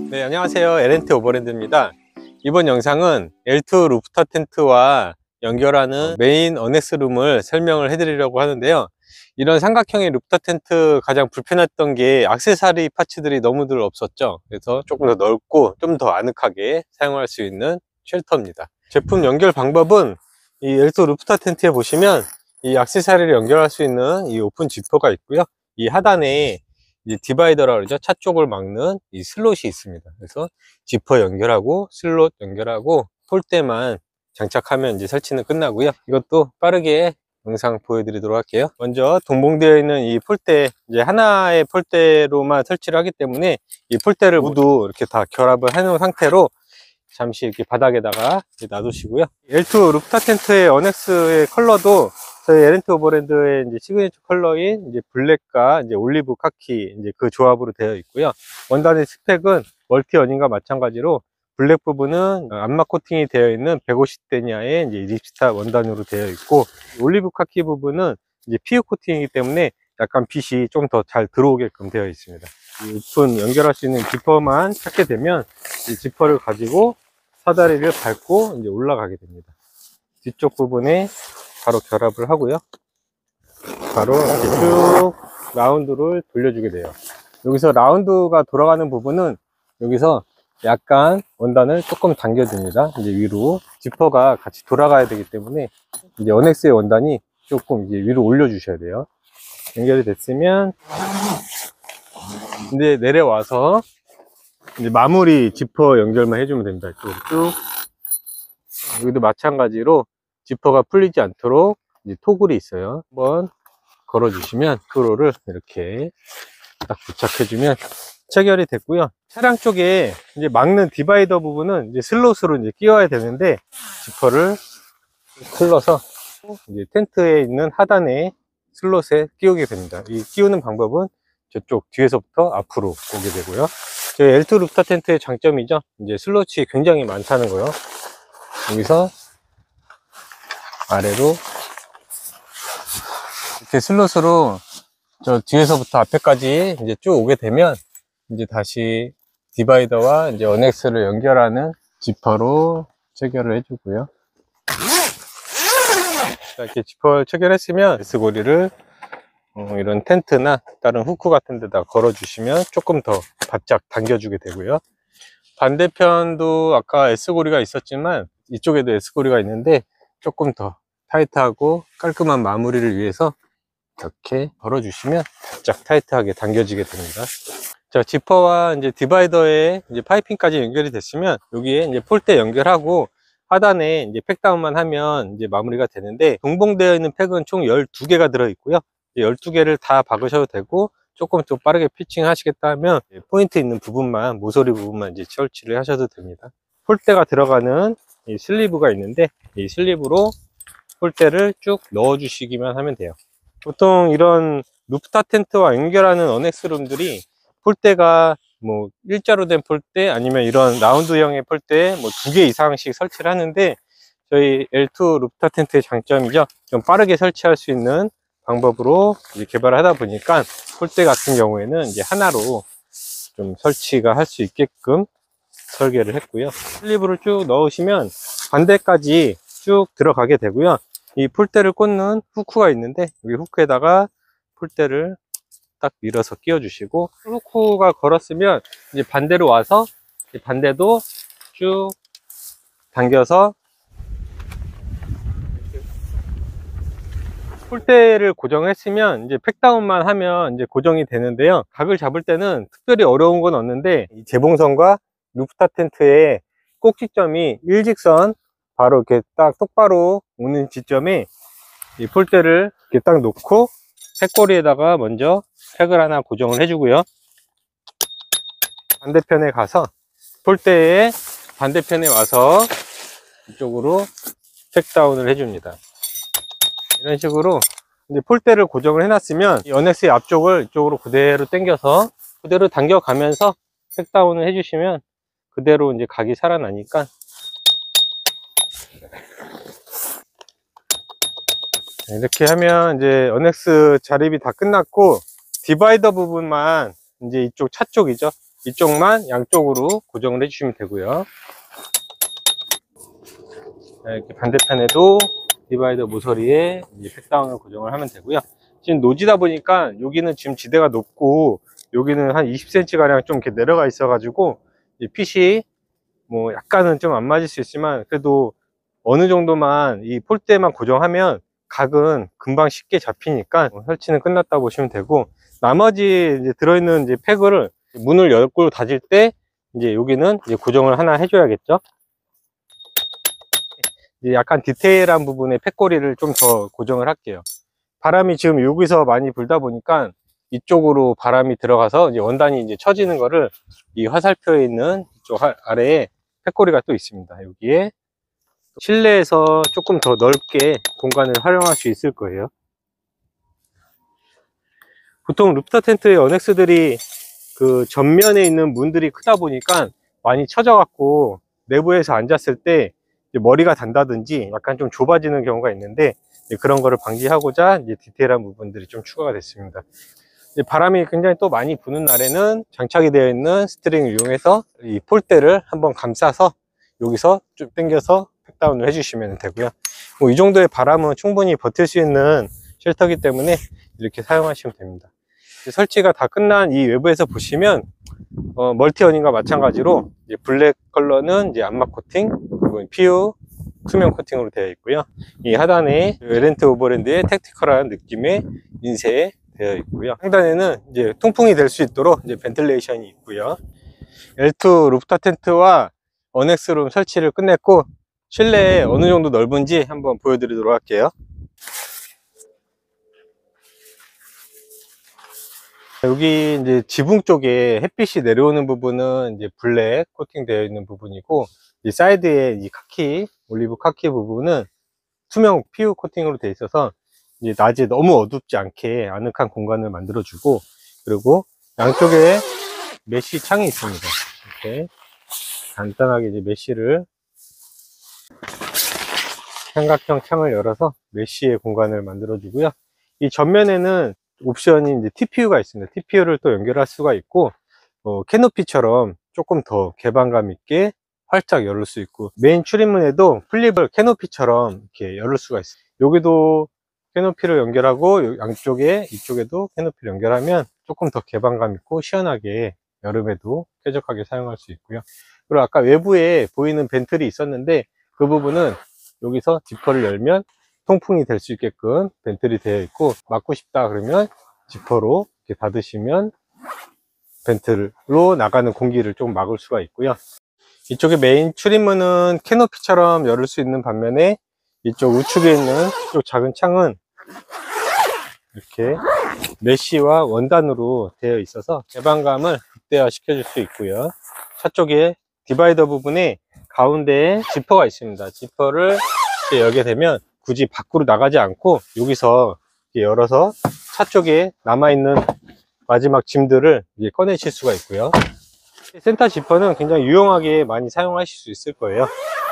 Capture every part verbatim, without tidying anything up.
네, 안녕하세요. 엘앤티 오버랜드입니다. 이번 영상은 엘투 루프탑 텐트와 연결하는 메인 어넥스룸을 설명을 해드리려고 하는데요. 이런 삼각형의 루프탑 텐트 가장 불편했던 게 액세서리 파츠들이 너무들 없었죠. 그래서 조금 더 넓고 좀 더 아늑하게 사용할 수 있는 쉘터입니다. 제품 연결 방법은 이 엘투 루프탑 텐트에 보시면 이 액세서리를 연결할 수 있는 이 오픈 지퍼가 있고요. 이 하단에 이제 디바이더라 그러죠. 차 쪽을 막는 이 슬롯이 있습니다. 그래서 지퍼 연결하고 슬롯 연결하고 폴대만 장착하면 이제 설치는 끝나고요. 이것도 빠르게 영상 보여드리도록 할게요. 먼저 동봉되어 있는 이 폴대, 이제 하나의 폴대로만 설치를 하기 때문에 이 폴대를 모두 이렇게 다 결합을 해 놓은 상태로 잠시 이렇게 바닥에다가 놔두시고요. 엘투 루프탑 텐트의 어넥스의 컬러도 저희 엘앤티 오버랜드의 이제 시그니처 컬러인 이제 블랙과 이제 올리브 카키 이제 그 조합으로 되어 있고요. 원단의 스펙은 멀티 어닝과 마찬가지로 블랙 부분은 암막 코팅이 되어 있는 백오십 데니아의 이제 립스타 원단으로 되어 있고, 올리브 카키 부분은 이제 피유 코팅이기 때문에 약간 빛이 좀 더 잘 들어오게끔 되어 있습니다. 이 오픈 연결할 수 있는 지퍼만 찾게 되면 이 지퍼를 가지고 사다리를 밟고 이제 올라가게 됩니다. 뒤쪽 부분에 바로 결합을 하고요. 바로 이렇게 쭉 라운드를 돌려주게 돼요. 여기서 라운드가 돌아가는 부분은 여기서 약간 원단을 조금 당겨줍니다. 이제 위로 지퍼가 같이 돌아가야 되기 때문에 이제 어넥스의 원단이 조금 이제 위로 올려주셔야 돼요. 연결이 됐으면 이제 내려와서 이제 마무리 지퍼 연결만 해주면 됩니다. 쭉 여기도 마찬가지로 지퍼가 풀리지 않도록 이제 토글이 있어요. 한번 걸어주시면 도로를 이렇게 딱 부착해주면 체결이 됐고요. 차량 쪽에 이제 막는 디바이더 부분은 이제 슬롯으로 이제 끼워야 되는데, 지퍼를 풀러서 이제 텐트에 있는 하단에 슬롯에 끼우게 됩니다. 이 끼우는 방법은 저쪽 뒤에서부터 앞으로 오게 되고요. 저희 엘투 루프탑 텐트의 장점이죠. 이제 슬롯이 굉장히 많다는 거요. 여기서 아래로 이렇게 슬롯으로 저 뒤에서부터 앞에까지 이제 쭉 오게 되면 이제 다시 디바이더와 이제 어넥스를 연결하는 지퍼로 체결을 해주고요. 자, 이렇게 지퍼를 체결했으면 S고리를 어, 이런 텐트나 다른 후크 같은 데다 걸어 주시면 조금 더 바짝 당겨주게 되고요. 반대편도 아까 S고리가 있었지만 이쪽에도 S고리가 있는데 조금 더 타이트하고 깔끔한 마무리를 위해서 이렇게 걸어 주시면 바짝 타이트하게 당겨지게 됩니다. 자, 지퍼와 이제 디바이더에 이제 파이핑까지 연결이 됐으면 여기에 이제 폴대 연결하고 하단에 이제 팩다운만 하면 이제 마무리가 되는데, 동봉되어 있는 팩은 총 열두 개가 들어 있고요. 열두 개를 다 박으셔도 되고, 조금 더 빠르게 피칭 하시겠다 하면 포인트 있는 부분만, 모서리 부분만 이제 설치를 하셔도 됩니다. 폴대가 들어가는 이 슬리브가 있는데, 이 슬리브로 폴대를 쭉 넣어 주시기만 하면 돼요. 보통 이런 루프탑 텐트와 연결하는 어넥스룸들이 폴대가 뭐 일자로 된 폴대 아니면 이런 라운드형의 폴대에 뭐 두 개 이상씩 설치를 하는데, 저희 엘투 루프탑 텐트의 장점이죠. 좀 빠르게 설치할 수 있는 방법으로 이제 개발을 하다 보니까 폴대 같은 경우에는 이제 하나로 좀 설치가 할 수 있게끔 설계를 했고요. 슬리브를 쭉 넣으시면 반대까지 쭉 들어가게 되고요. 이 폴대를 꽂는 후크가 있는데, 여기 후크에다가 폴대를 딱 밀어서 끼워 주시고, 후크가 걸었으면 이제 반대로 와서 반대도 쭉 당겨서 폴대를 고정했으면 이제 팩다운만 하면 이제 고정이 되는데요. 각을 잡을 때는 특별히 어려운 건 없는데, 이 재봉선과 루프탑 텐트의 꼭지점이 일직선 바로 이렇게 딱 똑바로 오는 지점에 이 폴대를 이렇게 딱 놓고 팩고리에다가 먼저 팩을 하나 고정을 해주고요. 반대편에 가서 폴대의 반대편에 와서 이쪽으로 팩다운을 해줍니다. 이런 식으로 이제 폴대를 고정을 해놨으면 이 어넥스의 앞쪽을 이쪽으로 그대로 당겨서 그대로 당겨가면서 팩다운을 해주시면 그대로 이제 각이 살아나니까, 이렇게 하면 이제 어넥스 자립이 다 끝났고, 디바이더 부분만 이제 이쪽 차 쪽이죠. 이쪽만 양쪽으로 고정을 해주시면 되고요. 이렇게 반대편에도 디바이더 모서리에 이제 팩다운을 고정을 하면 되고요. 지금 노지다 보니까 여기는 지금 지대가 높고 여기는 한 이십 센티미터 가량 좀 이렇게 내려가 있어 가지고 핏이 뭐 약간은 좀 안 맞을 수 있지만 그래도 어느 정도만 이 폴대만 고정하면 각은 금방 쉽게 잡히니까 설치는 끝났다 보시면 되고, 나머지 이제 들어있는 이제 팩을 문을 열고 닫을 때 이제 여기는 이제 고정을 하나 해줘야겠죠. 이제 약간 디테일한 부분에 팩고리를 좀 더 고정을 할게요. 바람이 지금 여기서 많이 불다 보니까 이쪽으로 바람이 들어가서 이제 원단이 이제 처지는 거를 이 화살표에 있는 이쪽 아래에 팩고리가 또 있습니다. 여기에 실내에서 조금 더 넓게 공간을 활용할 수 있을 거예요. 보통 루프터 텐트의 어넥스들이 그 전면에 있는 문들이 크다 보니까 많이 처져 갖고 내부에서 앉았을 때 머리가 단다든지 약간 좀 좁아지는 경우가 있는데, 그런 거를 방지하고자 이제 디테일한 부분들이 좀 추가가 됐습니다. 바람이 굉장히 또 많이 부는 날에는 장착이 되어 있는 스트링을 이용해서 이 폴대를 한번 감싸서 여기서 쭉 당겨서 팩다운을 해주시면 되고요. 뭐 이 정도의 바람은 충분히 버틸 수 있는 쉘터이기 때문에 이렇게 사용하시면 됩니다. 설치가 다 끝난 이 외부에서 보시면 어, 멀티 어닝과 마찬가지로 이제 블랙 컬러는 이제 암막 코팅, 그리고 피유 투명 코팅으로 되어 있고요. 이 하단에 웰렌트 오버랜드의 택티컬한 느낌의 인쇄 되어 있고요. 상단에는 이제 통풍이 될 수 있도록 이제 벤틸레이션이 있고요. 엘 투 루프탑 텐트와 어넥스룸 설치를 끝냈고, 실내에 어느 정도 넓은지 한번 보여드리도록 할게요. 여기 이제 지붕 쪽에 햇빛이 내려오는 부분은 이제 블랙 코팅 되어 있는 부분이고, 이 사이드에 이 카키, 올리브 카키 부분은 투명 피유 코팅으로 되어 있어서 이제 낮에 너무 어둡지 않게 아늑한 공간을 만들어 주고, 그리고 양쪽에 메쉬 창이 있습니다. 이렇게 간단하게 이제 메쉬를, 삼각형 창을 열어서 메쉬의 공간을 만들어 주고요. 이 전면에는 옵션이 이제 티피유가 있습니다. 티피유를 또 연결할 수가 있고, 어, 캐노피처럼 조금 더 개방감 있게 활짝 열을 수 있고, 메인 출입문에도 플립을 캐노피처럼 이렇게 열을 수가 있어요. 여기도 캐노피를 연결하고 양쪽에 이쪽에도 캐노피를 연결하면 조금 더 개방감 있고 시원하게 여름에도 쾌적하게 사용할 수 있고요. 그리고 아까 외부에 보이는 벤틀이 있었는데 그 부분은 여기서 지퍼를 열면 통풍이 될 수 있게끔 벤틀이 되어 있고, 막고 싶다 그러면 지퍼로 이렇게 닫으시면 벤틀로 나가는 공기를 좀 막을 수가 있고요. 이쪽에 메인 출입문은 캐노피처럼 열을 수 있는 반면에 이쪽 우측에 있는 이쪽 작은 창은 이렇게 메쉬와 원단으로 되어 있어서 개방감을 극대화 시켜줄 수 있고요. 차 쪽에 디바이더 부분에 가운데에 지퍼가 있습니다. 지퍼를 이렇게 열게 되면 굳이 밖으로 나가지 않고 여기서 열어서 차 쪽에 남아있는 마지막 짐들을 이제 꺼내실 수가 있고요. 센터 지퍼는 굉장히 유용하게 많이 사용하실 수 있을 거예요.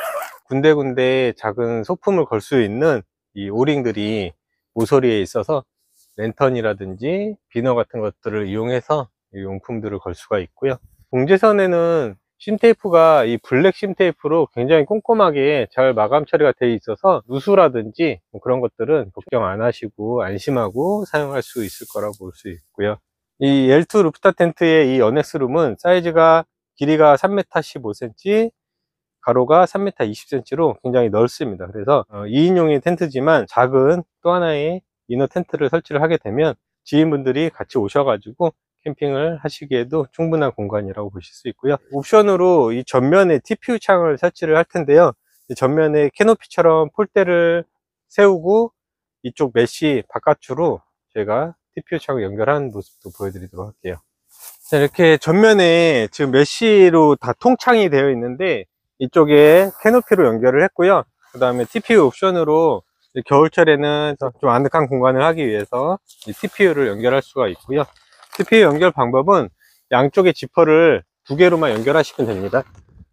군데군데 작은 소품을 걸 수 있는 이 오링들이 모서리에 있어서 랜턴이라든지 비너 같은 것들을 이용해서 이 용품들을 걸 수가 있고요. 봉제선에는 심테이프가 이 블랙 심테이프로 굉장히 꼼꼼하게 잘 마감 처리가 되어 있어서 누수라든지 뭐 그런 것들은 걱정 안 하시고 안심하고 사용할 수 있을 거라고 볼 수 있고요. 이 엘 투 루프탑 텐트의 이 어넥스룸은 사이즈가 길이가 삼 미터 십오 센티미터, 가로가 삼 미터 이십 센티미터로 굉장히 넓습니다. 그래서 이 인용의 텐트지만 작은 또 하나의 이너 텐트를 설치를 하게 되면 지인분들이 같이 오셔가지고 캠핑을 하시기에도 충분한 공간이라고 보실 수 있고요. 옵션으로 이 전면에 티피유 창을 설치를 할 텐데요. 전면에 캐노피처럼 폴대를 세우고 이쪽 메쉬 바깥으로 제가 티피유 창을 연결한 모습도 보여드리도록 할게요. 자, 이렇게 전면에 지금 메쉬로 다 통창이 되어 있는데 이쪽에 캐노피로 연결을 했고요. 그 다음에 티피유 옵션으로 겨울철에는 좀 아늑한 공간을 하기 위해서 티피유를 연결할 수가 있고요. 티피유 연결 방법은 양쪽에 지퍼를 두 개로만 연결하시면 됩니다.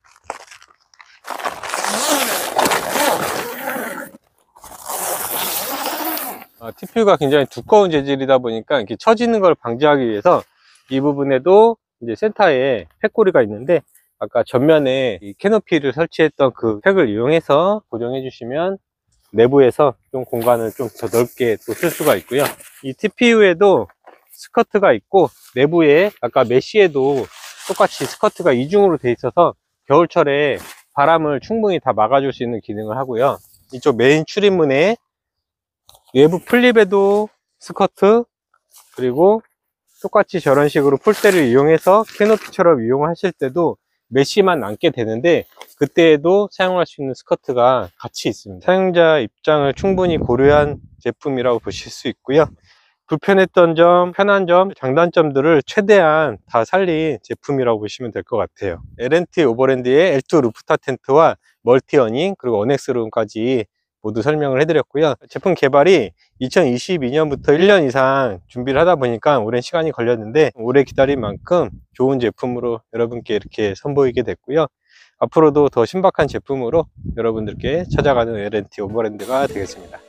아, 티피유가 굉장히 두꺼운 재질이다 보니까 이렇게 처지는 걸 방지하기 위해서 이 부분에도 이제 센터에 팩고리가 있는데, 아까 전면에 이 캐노피를 설치했던 그 팩을 이용해서 고정해 주시면 내부에서 좀 공간을 좀 더 넓게 또 쓸 수가 있고요. 이 티피유에도 스커트가 있고, 내부에 아까 메쉬에도 똑같이 스커트가 이중으로 되어 있어서 겨울철에 바람을 충분히 다 막아줄 수 있는 기능을 하고요. 이쪽 메인 출입문에 외부 플립에도 스커트, 그리고 똑같이 저런 식으로 폴대를 이용해서 캐노피처럼 이용하실 때도 메쉬만 남게 되는데, 그때에도 사용할 수 있는 스커트가 같이 있습니다. 사용자 입장을 충분히 고려한 제품이라고 보실 수 있고요. 불편했던 점, 편한 점, 장단점들을 최대한 다 살린 제품이라고 보시면 될 것 같아요. 엘앤티 오버랜드의 엘 투 루프탑 텐트와 멀티 어닝, 그리고 어넥스룸까지 모두 설명을 해드렸고요. 제품 개발이 이천이십이 년부터 일 년 이상 준비를 하다 보니까 오랜 시간이 걸렸는데, 오래 기다린 만큼 좋은 제품으로 여러분께 이렇게 선보이게 됐고요. 앞으로도 더 신박한 제품으로 여러분들께 찾아가는 엘앤티 오버랜드가 되겠습니다.